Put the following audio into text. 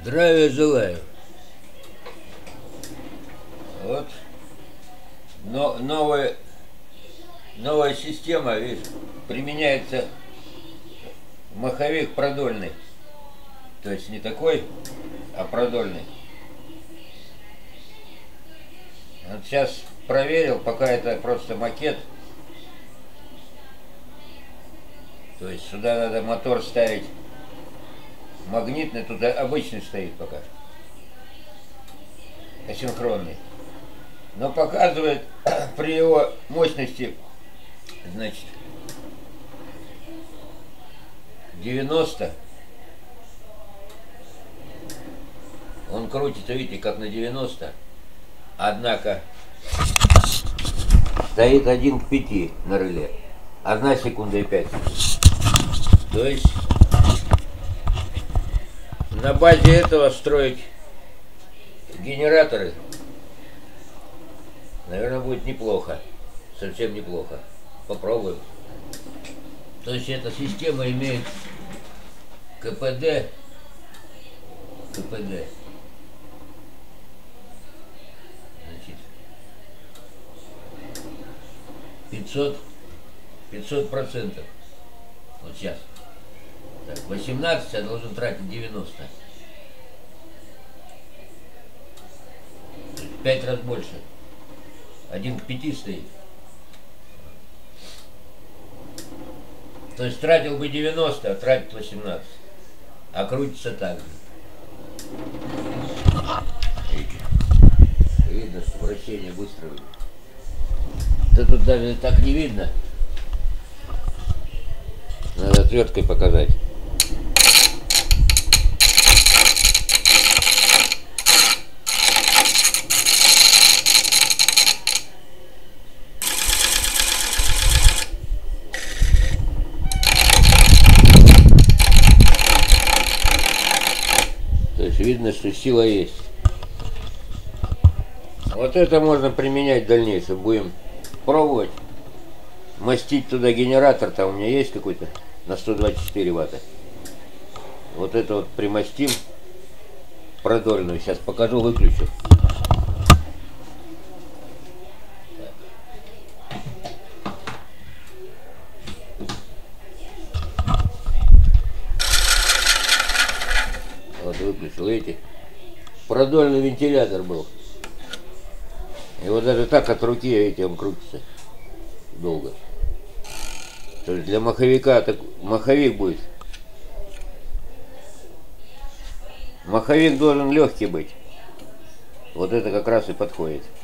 Здравия желаю. Вот новая система, видишь, применяется маховик продольный. То есть не такой, а продольный. Вот сейчас проверил, пока это просто макет. То есть сюда надо мотор ставить магнитный, тут обычный стоит пока. Асинхронный. Но показывает при его мощности, значит, 90. Он крутится, видите, как на 90. Однако стоит 1 к 5 на реле. 1 секунда и 5. То есть на базе этого строить генераторы, наверное, будет неплохо. Совсем неплохо. Попробуем. То есть эта система имеет КПД. Значит, 500%. Вот сейчас. Так, 18, я должен тратить 90. 5 раз больше. 1 к 5 стоит. То есть тратил бы 90, а тратит 18. А крутится так же. Видно, что вращение быстро. Да тут даже так не видно. Надо отверткой показать. То есть видно, что сила есть. Вот это можно применять в дальнейшем. Будем пробовать. Мастить туда генератор. Там у меня есть какой-то на 124 ватта. Вот это вот примастим продольную. Сейчас покажу, выключу. Вот выключил, видите? Продольный вентилятор был. И вот даже так от руки, видите, он крутится долго. То есть для маховика так, маховик будет. Маховик должен легкий быть. Вот это как раз и подходит.